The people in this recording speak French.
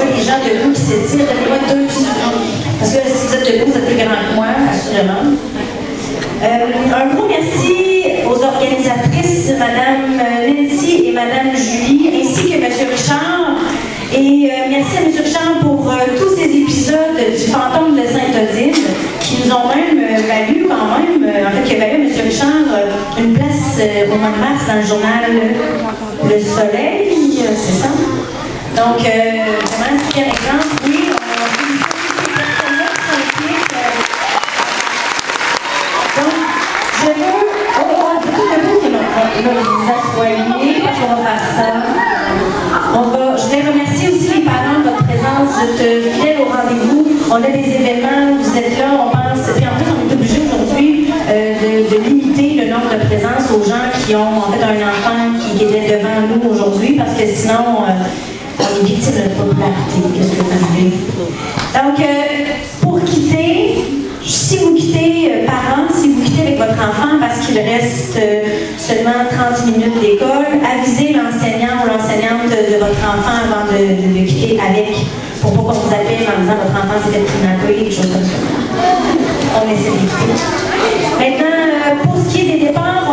vois les gens debout qui s'étirent. Donnez-moi 2 secondes. Parce que si vous êtes debout, vous êtes plus grand que moi, assurément. Un gros merci aux organisatrices, Mme Nancy et Mme Julie, ainsi que M. Richard. Et merci à M. Richard pour tous ces épisodes du Fantôme de Sainte-Odile qui nous ont même valu quand même, en fait, qui a valu à M. Richard une place au mois de mars dans le journal Le Soleil, c'est ça? Donc, vraiment, super exemple. Oui, on félicite toutes ces personnes-là qui sont impliquées. Donc, je veux... vous assoyer, parce qu'on va faire ça. Je voulais remercier aussi les parents de votre présence. Vous êtes fidèles au rendez-vous. On a des événements, vous êtes là, on pense. Puis en plus, on est obligé aujourd'hui de limiter le nombre de présences aux gens qui ont en fait un enfant qui était devant nous aujourd'hui, parce que sinon, on est victime de la popularité. Qu'est-ce que vous voulez? Donc, pour quitter, si vous quittez, parents, si vous quittez avec votre enfant parce qu'il reste seulement 30 minutes d'école, avisez l'enseignant ou l'enseignante de votre enfant avant de quitter avec, pour pas qu'on vous appelle en disant votre enfant s'est fait kidnapper, des choses comme ça. On essaie d'éviter. Maintenant, pour ce qui est des départs,